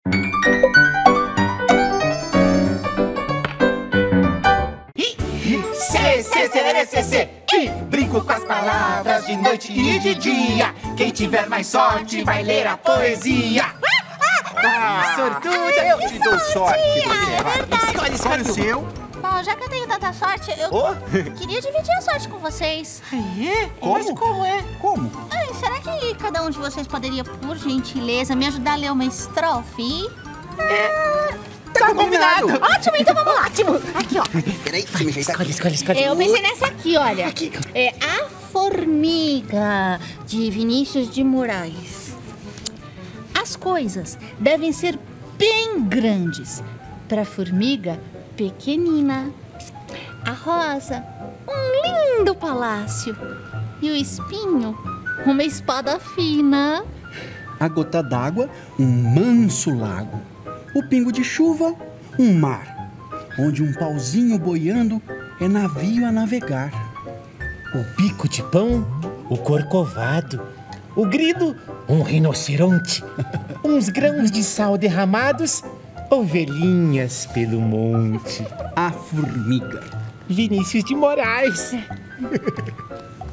C. Brinco com as palavras de noite e de dia. Quem tiver mais sorte vai ler a poesia. Sortuda! Eu te dou sorte. Escolhe o seu. Bom, já que eu tenho tanta sorte, eu queria dividir a sorte com vocês. Como? Mas como é? Como? Ai, será que cada um de vocês poderia, por gentileza, me ajudar a ler uma estrofe? Tá combinado! Ótimo, então vamos lá. Aqui, ó. Peraí, deixa eu me ajeitar aqui. Escolhe. Eu pensei nessa aqui, olha. É A Formiga, de Vinícius de Moraes. As coisas devem ser bem grandes para a formiga pequenina. A rosa, um lindo palácio. E o espinho, uma espada fina. A gota d'água, um manso lago. O pingo de chuva, um mar. Onde um pauzinho boiando é navio a navegar. O bico de pão, o corcovado. O grilo, um rinoceronte. Uns grãos de sal derramados, ovelhinhas pelo monte. A formiga. Vinícius de Moraes.